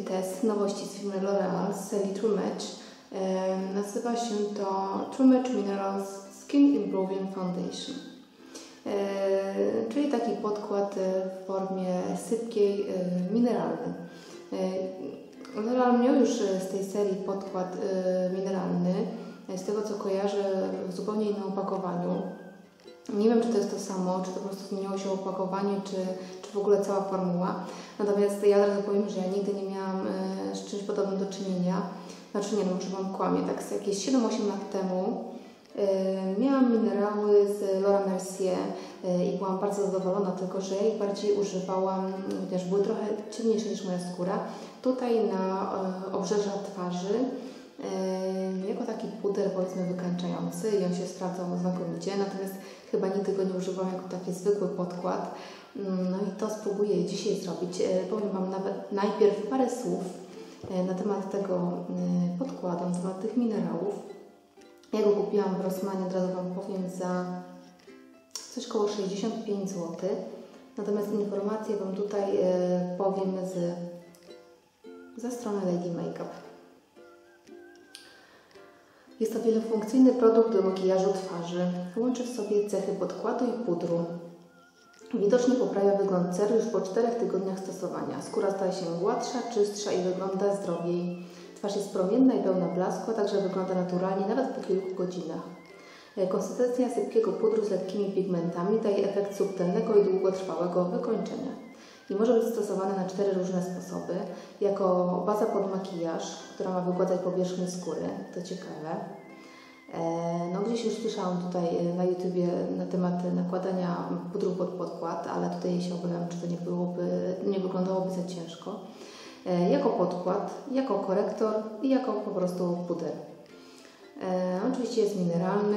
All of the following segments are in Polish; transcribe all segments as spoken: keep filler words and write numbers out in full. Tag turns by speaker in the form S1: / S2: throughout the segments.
S1: test nowości z firmy L'Oreal z serii True Match. Nazywa się to True Match Minerals Skin Improving Foundation. Czyli taki podkład w formie sypkiej, mineralny. L'Oreal miał już z tej serii podkład mineralny, z tego co kojarzę, w zupełnie innym opakowaniu. Nie wiem, czy to jest to samo, czy to po prostu zmieniło się opakowanie, czy, czy w ogóle cała formuła. Natomiast ja od razu powiem, że ja nigdy nie miałam e, z czymś podobnym do czynienia. Znaczy nie, no może Wam kłamię, tak z jakieś siedem osiem lat temu e, miałam minerały z Laura Mercier e, i byłam bardzo zadowolona, tylko że ja ich bardziej używałam, chociaż były trochę ciemniejsze niż moja skóra, tutaj na e, obrzeża twarzy. Jako taki puder, powiedzmy, wykańczający i on się sprawdzał znakomicie, natomiast chyba nigdy go nie używałam jako taki zwykły podkład. No i to spróbuję dzisiaj zrobić. Powiem Wam nawet najpierw parę słów na temat tego podkładu, na temat tych minerałów. Ja go kupiłam w Rossmanie, od razu Wam powiem, za coś koło sześćdziesiąt pięć złotych. Natomiast informacje Wam tutaj powiem z, ze strony Lady Makeup. Jest to wielofunkcyjny produkt do makijażu twarzy. Łączy w sobie cechy podkładu i pudru. Widocznie poprawia wygląd cery już po czterech tygodniach stosowania. Skóra staje się gładsza, czystsza i wygląda zdrowiej. Twarz jest promienna i pełna blasku, a także wygląda naturalnie nawet po kilku godzinach. Konsystencja sypkiego pudru z lekkimi pigmentami daje efekt subtelnego i długotrwałego wykończenia. I może być stosowany na cztery różne sposoby. Jako baza pod makijaż, która ma wygładzać powierzchnię skóry. To ciekawe. No gdzieś już słyszałam tutaj na YouTubie na temat nakładania pudru pod podkład, ale tutaj się obawiam, czy to nie byłoby, nie wyglądałoby za ciężko. Jako podkład, jako korektor i jako po prostu puder. Oczywiście jest mineralny.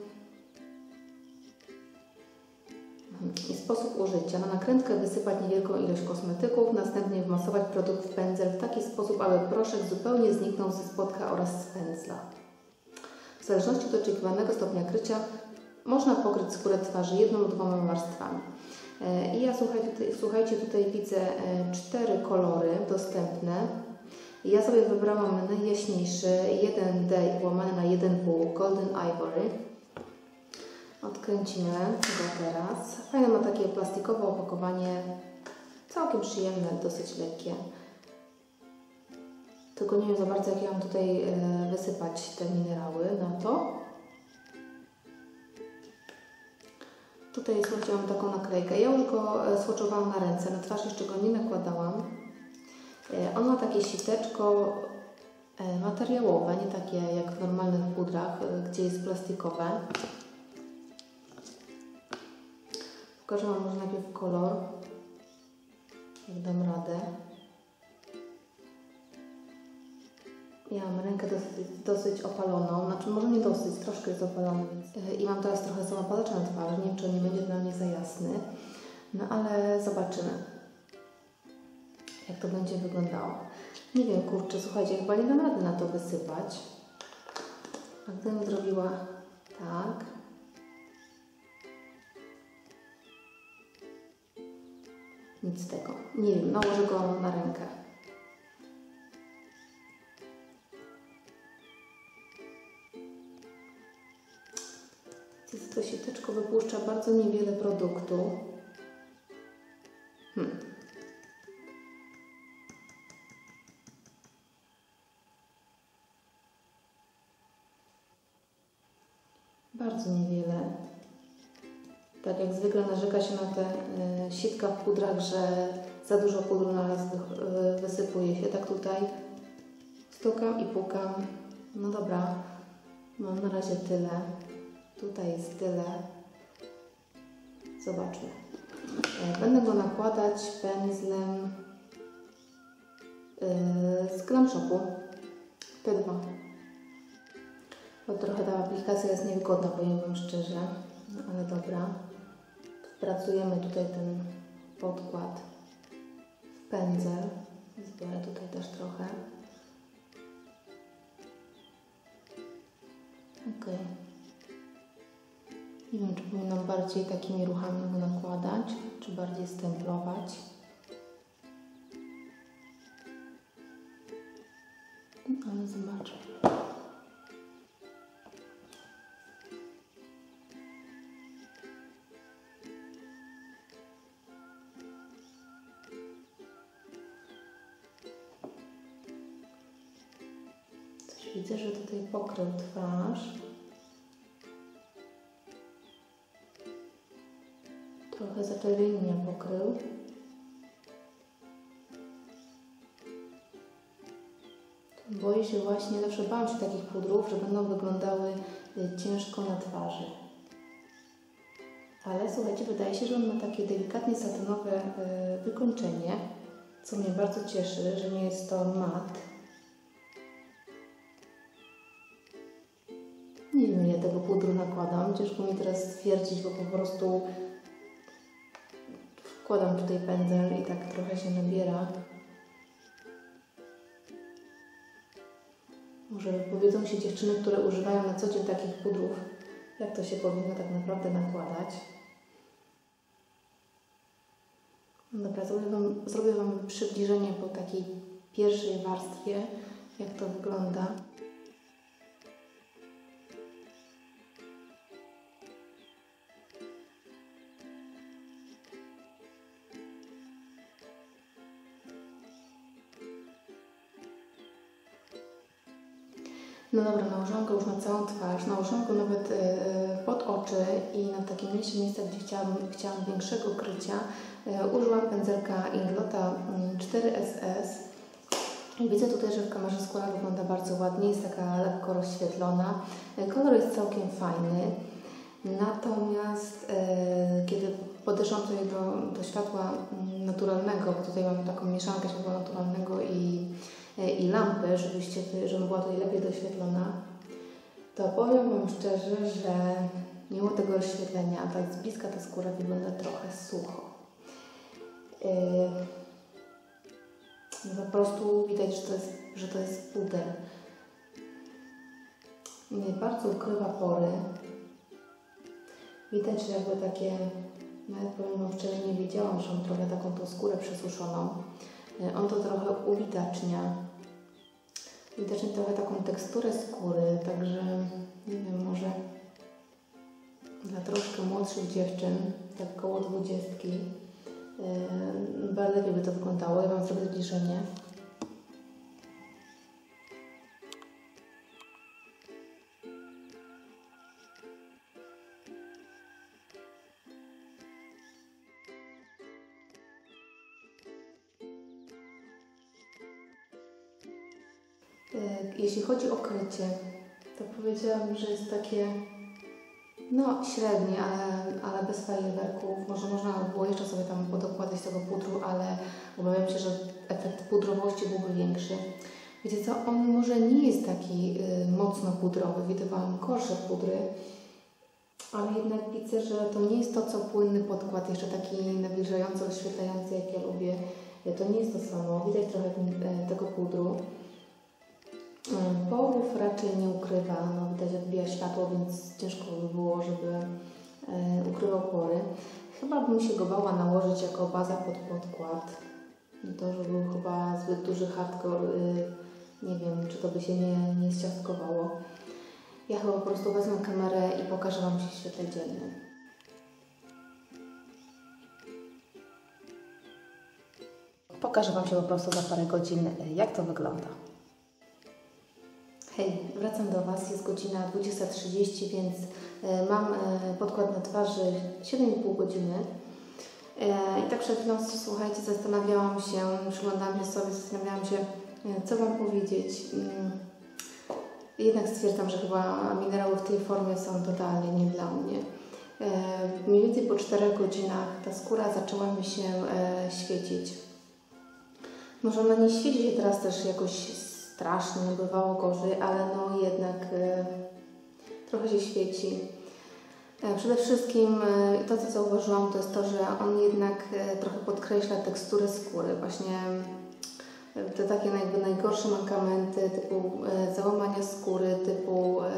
S1: I sposób użycia. Na nakrętkę wysypać niewielką ilość kosmetyków, następnie wmasować produkt w pędzel w taki sposób, aby proszek zupełnie zniknął ze spodka oraz z pędzla. W zależności od oczekiwanego stopnia krycia można pokryć skórę twarzy jedną lub dwoma warstwami. I ja słuchaj, tutaj, słuchajcie, tutaj widzę cztery kolory dostępne. Ja sobie wybrałam najjaśniejszy jeden D łamane na jeden W Golden Ivory. Odkręcimy go teraz. Fajne ma takie plastikowe opakowanie, całkiem przyjemne, dosyć lekkie. Tylko nie wiem za bardzo, jak ja mam tutaj wysypać te minerały na to. Tutaj, słuchajcie, mam taką naklejkę. Ja już go swatchowałam na ręce, na twarz jeszcze go nie nakładałam. On ma takie siteczko materiałowe, nie takie jak w normalnych pudrach, gdzie jest plastikowe. Pokażę Wam może najpierw kolor, jak dam radę. Ja mam rękę dosyć, dosyć opaloną, znaczy może nie dosyć, troszkę jest opalony. I mam teraz trochę samopalacza na twarzy, nie wiem, czy on nie będzie dla mnie za jasny. No ale zobaczymy, jak to będzie wyglądało. Nie wiem, kurczę, słuchajcie, chyba nie dam rady na to wysypać. A gdybym zrobiła tak. Nic z tego. Nie wiem, nałożę go na rękę. To siteczko wypuszcza bardzo niewiele produktu. Hmm. Bardzo niewiele. Tak jak zwykle narzeka się na te y, sitka w pudrach, że za dużo pudru na raz wy, y, wysypuje się. Tak tutaj stukam i pukam. No dobra, mam na razie tyle. Tutaj jest tyle. Zobaczmy. Y, będę go nakładać pędzlem y, z Glam Shopu P dwa. Bo trochę ta aplikacja jest niewygodna, powiem Wam szczerze. No, ale dobra. Wpracujemy tutaj ten podkład w pędzel. Zbiorę tutaj też trochę. Ok. Nie wiem, czy powinnam bardziej takimi ruchami go nakładać, czy bardziej stemplować. No zobacz. Coś widzę, że tutaj pokrył twarz. Trochę zaczerwienienia pokrył. Boję się właśnie, zawsze bałam się takich pudrów, że będą wyglądały ciężko na twarzy. Ale słuchajcie, wydaje się, że on ma takie delikatnie satynowe wykończenie, co mnie bardzo cieszy, że nie jest to mat. Nie wiem, ile tego pudru nakładam. Ciężko mi teraz stwierdzić, bo po prostu wkładam tutaj pędzel i tak trochę się nabiera. Może powiedzą się dziewczyny, które używają na co dzień takich pudrów, jak to się powinno tak naprawdę nakładać. Dobra, zrobię Wam, zrobię Wam przybliżenie po takiej pierwszej warstwie, jak to wygląda. No dobra, nałożyłam go już na całą twarz, nałożyłam go nawet pod oczy i na takim mniejszym miejscu, gdzie chciałam, chciałam większego krycia, użyłam pędzelka Inglota cztery S S. Widzę tutaj, że w kamerze skóra wygląda bardzo ładnie, jest taka lekko rozświetlona. Kolor jest całkiem fajny. Natomiast e, kiedy podeszłam tutaj do, do światła naturalnego, bo tutaj mam taką mieszankę światła naturalnego i, e, i lampy, żebyście, żeby była tutaj lepiej doświetlona, to powiem Wam szczerze, że mimo tego rozświetlenia, tak z bliska ta skóra wygląda trochę sucho. E, no po prostu widać, że to jest, że to jest puder. Nie bardzo ukrywa pory. Widać, że jakby takie, nawet powiem Wam szczerze, nie wiedziałam, że mam trochę taką tą skórę przesuszoną. On to trochę uwidacznia. Uwidacznia trochę taką teksturę skóry, także nie wiem, może dla troszkę młodszych dziewczyn, tak koło dwudziestki, yy, lepiej by to wyglądało. Ja Wam zrobię zbliżenie. Jeśli chodzi o krycie, to powiedziałabym, że jest takie no średnie, ale, ale bez fajerwerków. Może można było jeszcze sobie tam podokładać tego pudru, ale obawiam się, że efekt pudrowości byłby większy. Wiecie co, on może nie jest taki y, mocno pudrowy, widywałam gorsze pudry, ale jednak widzę, że to nie jest to, co płynny podkład, jeszcze taki nawilżający, oświetlający, jak ja lubię. To nie jest to samo, widać trochę y, tego pudru. Porów raczej nie ukrywa, no widać odbija światło, więc ciężko by było, żeby e, ukrywał pory. Chyba bym się go bała nałożyć jako baza pod podkład. To, że był chyba zbyt duży hardcore, y, nie wiem, czy to by się nie, nie ściastkowało. Ja chyba po prostu wezmę kamerę i pokażę Wam się w świetle dziennym. Pokażę Wam się po prostu za parę godzin, jak to wygląda. Hej, wracam do Was, jest godzina dwudziesta trzydzieści, więc y, mam y, podkład na twarzy siedem i pół godziny. Y, I tak przed chwilą, słuchajcie, zastanawiałam się, przyglądałam się sobie, zastanawiałam się, y, co Wam powiedzieć. Y, jednak stwierdzam, że chyba minerały w tej formie są totalnie nie dla mnie. Y, mniej więcej po czterech godzinach ta skóra zaczęła mi się y, świecić. Może ona nie świeci się teraz też jakoś strasznie, bywało gorzej, ale no jednak e, trochę się świeci. E, przede wszystkim e, to, co zauważyłam, to jest to, że on jednak e, trochę podkreśla teksturę skóry. Właśnie e, te takie jakby najgorsze mankamenty typu e, załamania skóry, typu e,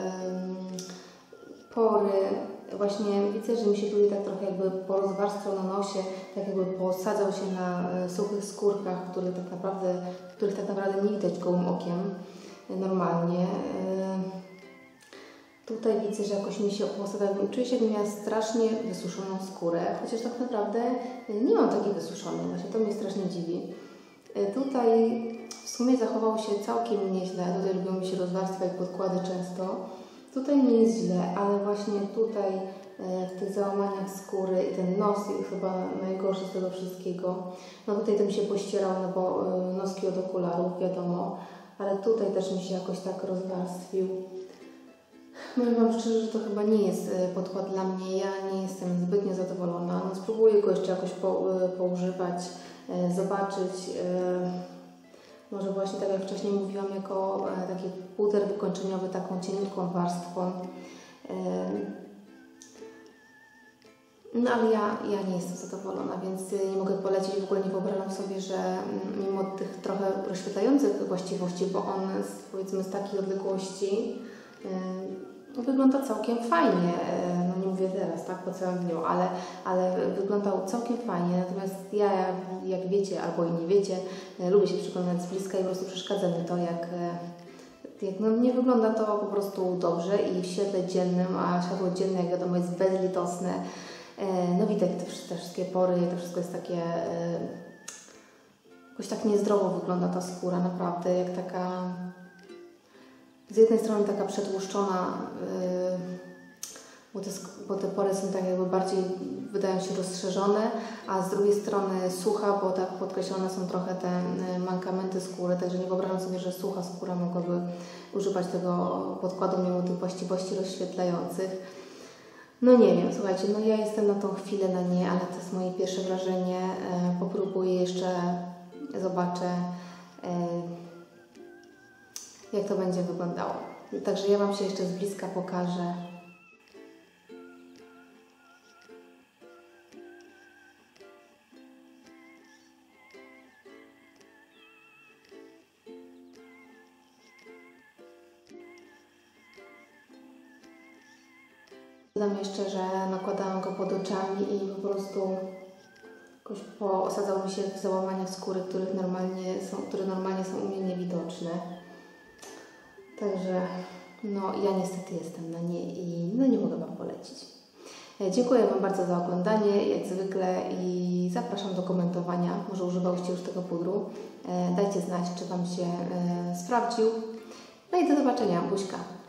S1: pory. Właśnie widzę, że mi się tutaj tak trochę jakby porozwarstwiał na nosie, tak jakby posadzał się na e, suchych skórkach, których tak naprawdę, których tak naprawdę nie widać gołym okiem. normalnie. Tutaj widzę, że jakoś mi się włosy, czuję się, jakbym miała strasznie wysuszoną skórę, chociaż tak naprawdę nie mam takiej wysuszonej, właśnie to mnie strasznie dziwi. Tutaj w sumie zachował się całkiem nieźle, tutaj lubią mi się rozwarstwiać podkłady często. Tutaj nie jest źle, ale właśnie tutaj w tych załamaniach skóry i ten nos jest chyba najgorszy z tego wszystkiego. No tutaj to mi się pościerał, no bo noski od okularów, wiadomo, ale tutaj też mi się jakoś tak rozwarstwił. Powiem Wam szczerze, że to chyba nie jest podkład dla mnie, ja nie jestem zbytnio zadowolona. No, spróbuję go jeszcze jakoś po, poużywać, zobaczyć. Może właśnie tak jak wcześniej mówiłam, jako taki puder wykończeniowy, taką cieniutką warstwą. No ale ja, ja nie jestem zadowolona, więc nie mogę polecić, w ogóle nie wyobrażam sobie, że mimo tych trochę rozświetlających właściwości, bo on z, powiedzmy z takiej odległości yy, wygląda całkiem fajnie, yy, no nie mówię teraz, tak, po całym dniu, ale, ale wyglądał całkiem fajnie, natomiast ja, jak wiecie, albo i nie wiecie, yy, lubię się przyglądać z bliska i po prostu przeszkadza mi to, jak yy, Jak, no, nie wygląda to po prostu dobrze i w świetle dziennym, a światło dzienne, jak wiadomo, jest bezlitosne. No widać te, te wszystkie pory, to wszystko jest takie, jakoś tak niezdrowo wygląda ta skóra, naprawdę, jak taka, z jednej strony taka przetłuszczona, bo te, bo te pory są tak jakby bardziej, wydają się rozszerzone, a z drugiej strony sucha, bo tak podkreślone są trochę te mankamenty skóry, także nie wyobrażam sobie, że sucha skóra mogłaby używać tego podkładu mimo tych właściwości rozświetlających. No nie wiem, słuchajcie, no ja jestem na tą chwilę na nie, ale to jest moje pierwsze wrażenie. E, popróbuję jeszcze, zobaczę, e, jak to będzie wyglądało. Także ja Wam się jeszcze z bliska pokażę. Dodam jeszcze, że nakładałam go pod oczami i po prostu jakoś osadzał mi się w załamaniach skóry, których normalnie są, które normalnie są u mnie niewidoczne. Także no ja niestety jestem na nie i no nie mogę Wam polecić. Dziękuję Wam bardzo za oglądanie, jak zwykle, i zapraszam do komentowania. Może używałyście już tego pudru. Dajcie znać, czy Wam się sprawdził. No i do zobaczenia. Buźka.